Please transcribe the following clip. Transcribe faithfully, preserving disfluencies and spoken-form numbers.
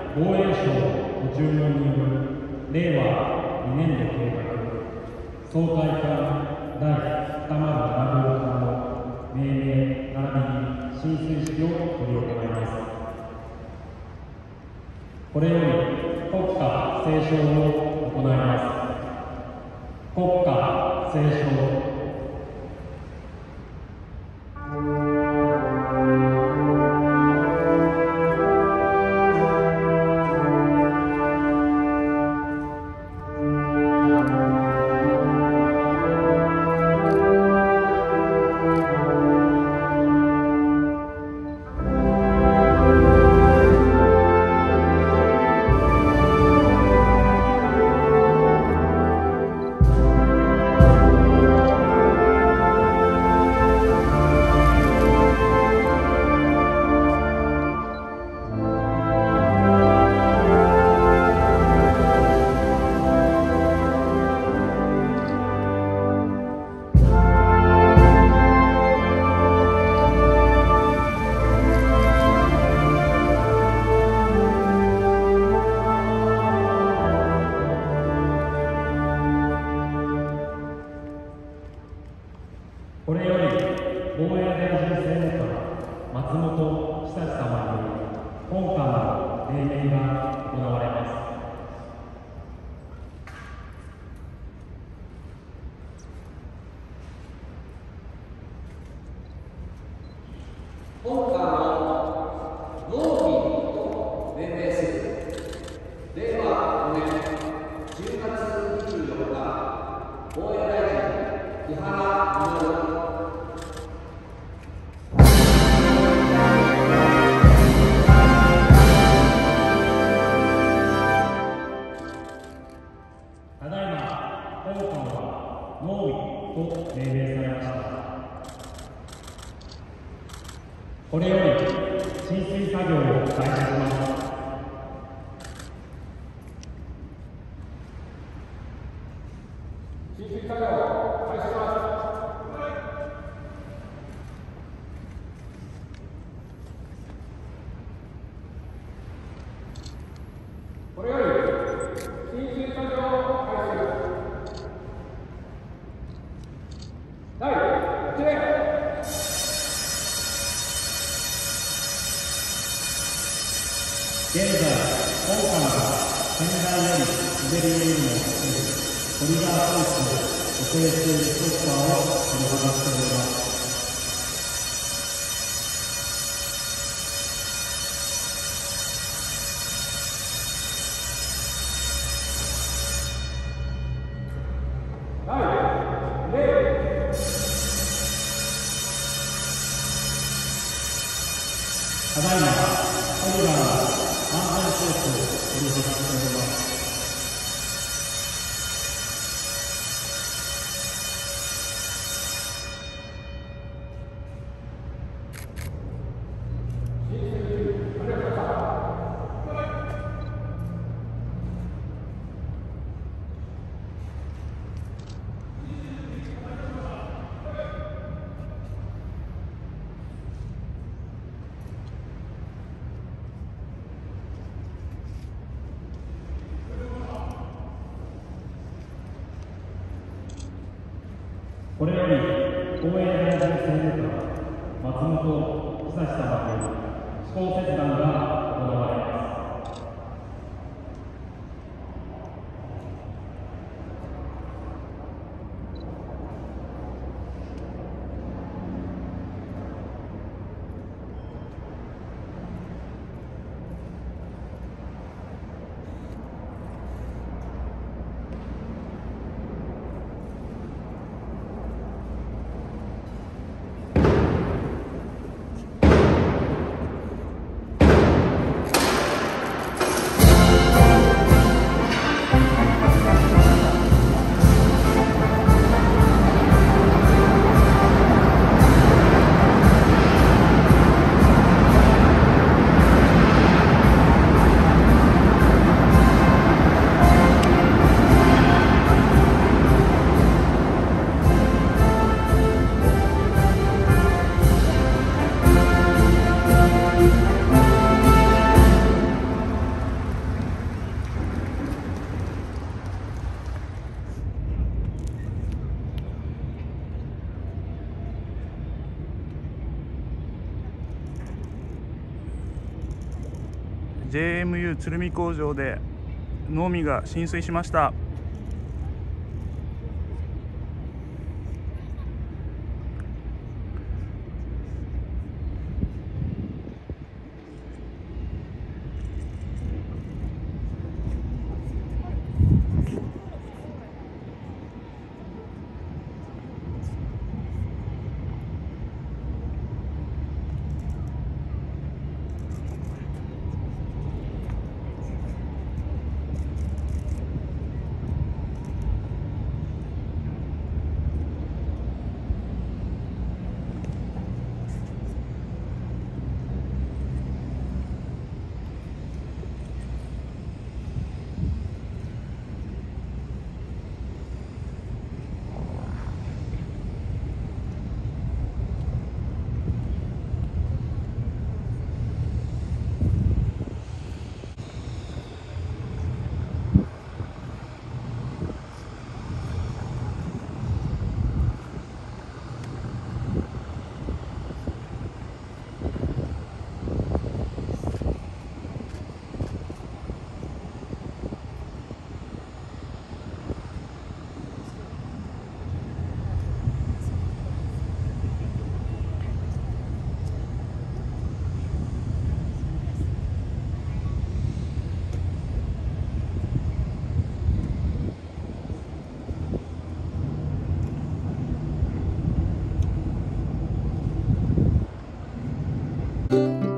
防衛省ご注文による令和にねん度計画総会館だいにまるなな号館の命名並びに進水式を執り行います。これより国歌斉唱を行います。国歌斉唱。これより防衛大臣政務官松本久志様により本館の命名が行われます。 本館の納品と命名する令和ごねんじゅうがつにじゅうよっか防衛大臣木原稔ただいま本館は納品と命名されました。これより浸水作業を開始します。 浸水作業を開始します。これより浸水作業を開始します。だいいちれい現在、本館が仙台より滑り降りるのを防ぐトリガー装置を固定しているストッパーを取り外しております。ただいま、トリガーの安全装置を取り外しております。これより防衛大臣政務官松本久志様による思考切断が行われます。 ジェーエムユー 鶴見工場で濃味が浸水しました。 you